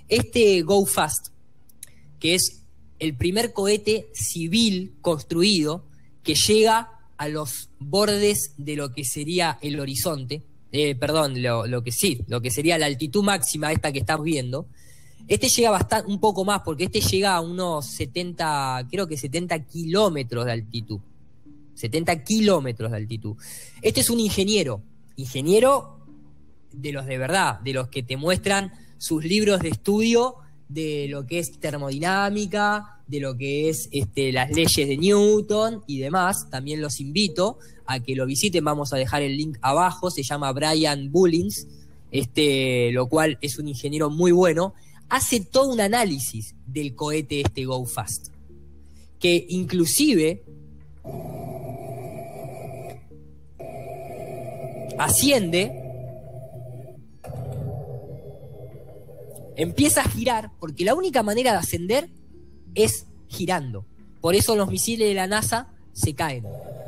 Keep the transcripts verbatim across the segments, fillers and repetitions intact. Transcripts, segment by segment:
este GoFast, que es el primer cohete civil construido que llega a los bordes de lo que sería el horizonte, eh, perdón, lo, lo que sí, lo que sería la altitud máxima esta que estamos viendo. Este llega bastante, un poco más, porque este llega a unos setenta, creo que setenta kilómetros de altitud. setenta kilómetros de altitud. Este es un ingeniero, ingeniero de los de verdad, de los que te muestran sus libros de estudio de lo que es termodinámica, de lo que es este, las leyes de Newton y demás. También los invito a que lo visiten, vamos a dejar el link abajo, se llama Brian Bullins, este, lo cual es un ingeniero muy bueno. Hace todo un análisis del cohete este GoFast, que inclusive asciende, empieza a girar, porque la única manera de ascender es girando. Por eso los misiles de la NASA se caen.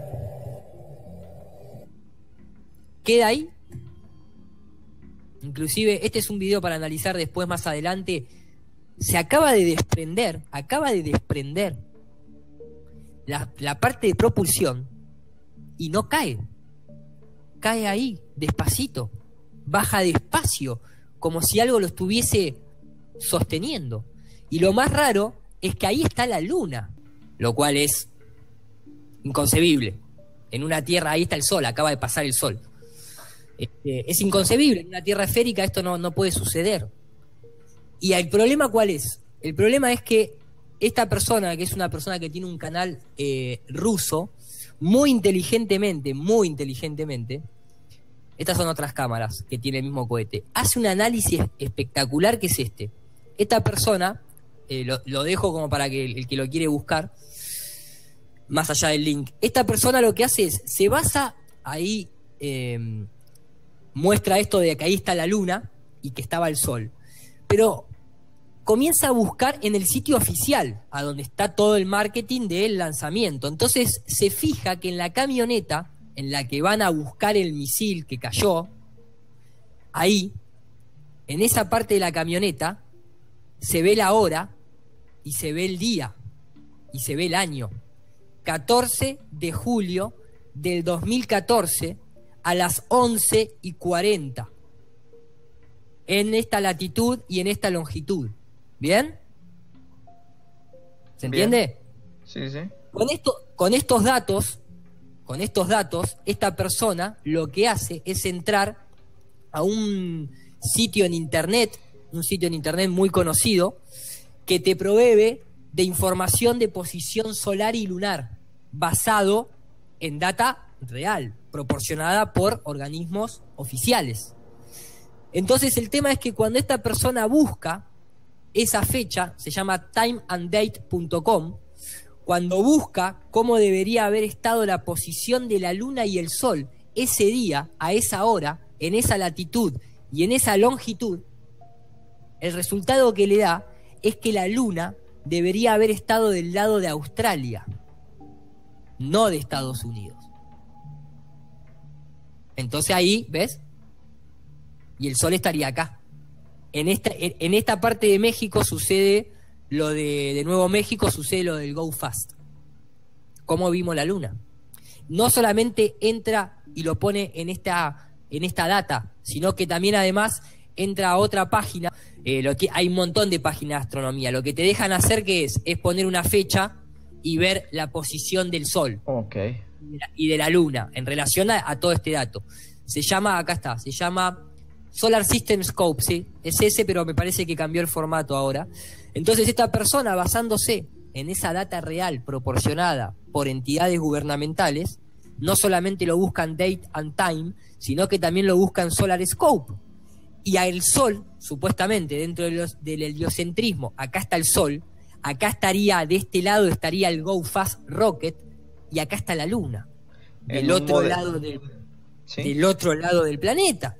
Queda ahí. Inclusive, este es un video para analizar después más adelante. Se acaba de desprender, acaba de desprender la, la parte de propulsión y no cae. Cae ahí, despacito. Baja despacio, como si algo lo estuviese sosteniendo. Y lo más raro es que ahí está la luna, lo cual es inconcebible. En una Tierra, ahí está el Sol, acaba de pasar el Sol. Este, es inconcebible, en una Tierra esférica esto no, no puede suceder. ¿Y el problema cuál es? El problema es que esta persona, que es una persona que tiene un canal eh, ruso, muy inteligentemente, muy inteligentemente, estas son otras cámaras que tiene el mismo cohete, hace un análisis espectacular que es este. Esta persona, eh, lo, lo dejo como para que el, el que lo quiere buscar, más allá del link, esta persona lo que hace es, se basa ahí, eh, muestra esto de que ahí está la luna y que estaba el sol, pero comienza a buscar en el sitio oficial, a donde está todo el marketing del lanzamiento. Entonces se fija que en la camioneta en la que van a buscar el misil que cayó, ahí, en esa parte de la camioneta, se ve la hora y se ve el día y se ve el año. catorce de julio del dos mil catorce a las once y cuarenta, en esta latitud y en esta longitud. ¿Bien? ¿Se entiende? Sí, sí. Con esto, con estos datos, con estos datos, esta persona lo que hace es entrar a un sitio en internet, un sitio en internet muy conocido, que te provee de información de posición solar y lunar, basado en data real, proporcionada por organismos oficiales. Entonces el tema es que cuando esta persona busca esa fecha, se llama time and date punto com, cuando busca cómo debería haber estado la posición de la luna y el sol ese día, a esa hora, en esa latitud y en esa longitud, el resultado que le da es que la luna debería haber estado del lado de Australia, no de Estados Unidos. Entonces ahí, ¿ves? Y el sol estaría acá. En esta, en esta parte de México sucede lo de, de Nuevo México, sucede lo del GoFast. ¿Cómo vimos la luna? No solamente entra y lo pone en esta, en esta data, sino que también además entra a otra página. Eh, lo que, hay un montón de páginas de astronomía. Lo que te dejan hacer que es, es poner una fecha y ver la posición del sol. Okay. Y de la, y de la luna en relación a, a todo este dato. Se llama, acá está, se llama Solar System Scope, ¿sí? Es ese, pero me parece que cambió el formato ahora. Entonces esta persona, basándose en esa data real proporcionada por entidades gubernamentales, no solamente lo buscan date and time, sino que también lo buscan Solar Scope. Y al sol, supuestamente, dentro de los, del heliocentrismo, acá está el sol, acá estaría, de este lado estaría el GoFast Rocket, y acá está la luna, del otro modelo. lado del, ¿Sí? del otro lado del planeta.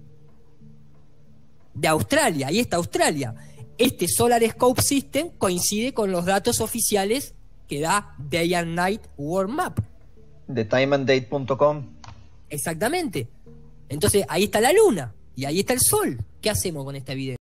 De Australia, ahí está Australia. Este Solar Scope System coincide con los datos oficiales que da Day and Night World Map. De time and date punto com. Exactamente. Entonces ahí está la luna y ahí está el sol. ¿Qué hacemos con esta evidencia?